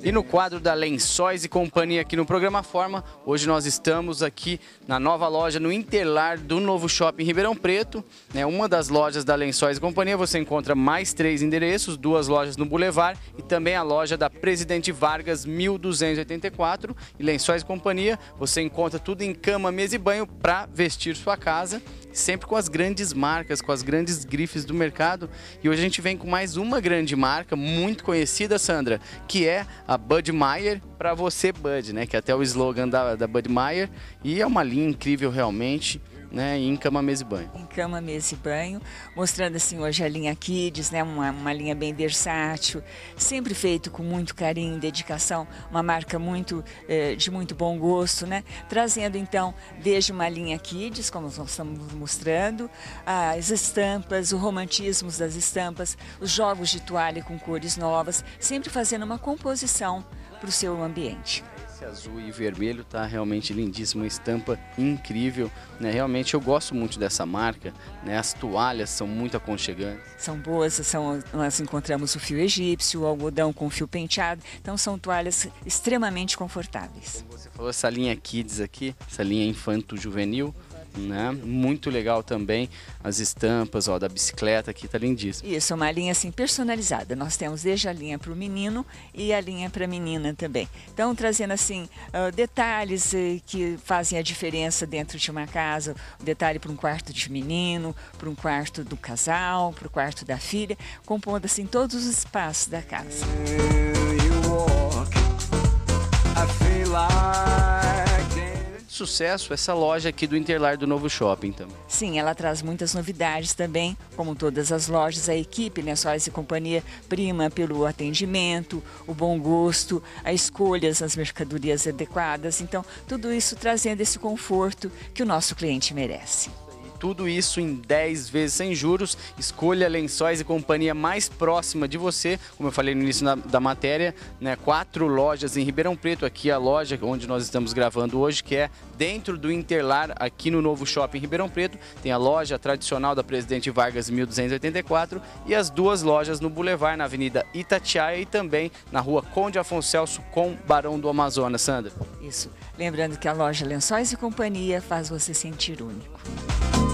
E no quadro da Lençóis e Companhia aqui no programa Forma, hoje nós estamos aqui na nova loja no Interlar do novo Shopping Ribeirão Preto, né? Uma das lojas da Lençóis e Companhia, você encontra mais 3 endereços, 2 lojas no Boulevard e também a loja da Presidente Vargas 1284. E Lençóis e Companhia, você encontra tudo em cama, mesa e banho para vestir sua casa, sempre com as grandes marcas, com as grandes grifes do mercado. E hoje a gente vem com mais uma grande marca, muito conhecida, Sandra, que é a Budmeier, para você Bud, né? Que é até o slogan da Budmeier, e é uma linha incrível realmente, né? Em cama, mesa e banho. Em cama, mesa e banho, mostrando assim hoje a linha Kids, né? Uma linha bem versátil, sempre feito com muito carinho e dedicação, uma marca de muito bom gosto, né? Trazendo então desde uma linha Kids, como nós estamos mostrando, as estampas, o romantismo das estampas, os jogos de toalha com cores novas, sempre fazendo uma composição para o seu ambiente. Esse azul e vermelho tá realmente lindíssimo, uma estampa incrível, né? Realmente eu gosto muito dessa marca, né? As toalhas são muito aconchegantes. São boas, nós encontramos o fio egípcio, o algodão com fio penteado, então são toalhas extremamente confortáveis. Como você falou, essa linha Kids aqui, essa linha infanto-juvenil, né? Muito legal também, as estampas, ó, da bicicleta aqui, tá lindíssimo. Isso, é uma linha assim personalizada. Nós temos desde a linha para o menino e a linha para a menina também. Então, trazendo assim detalhes que fazem a diferença dentro de uma casa, um detalhe para um quarto de menino, para um quarto do casal, para o quarto da filha, compondo assim todos os espaços da casa. Sucesso essa loja aqui do Interlar do novo shopping também. Sim, ela traz muitas novidades também, como todas as lojas. A equipe Lençóis e Companhia prima pelo atendimento, o bom gosto, as escolhas, as mercadorias adequadas. Então, tudo isso trazendo esse conforto que o nosso cliente merece. Tudo isso em 10 vezes sem juros. Escolha Lençóis e Companhia mais próxima de você. Como eu falei no início da matéria, né? 4 lojas em Ribeirão Preto. Aqui a loja onde nós estamos gravando hoje, que é dentro do Interlar, aqui no novo shopping Ribeirão Preto. Tem a loja tradicional da Presidente Vargas 1284 e as 2 lojas no Boulevard, na Avenida Itatiaia e também na Rua Conde Afonso Celso com Barão do Amazonas. Sandra. Isso. Lembrando que a loja Lençóis e Companhia faz você sentir único.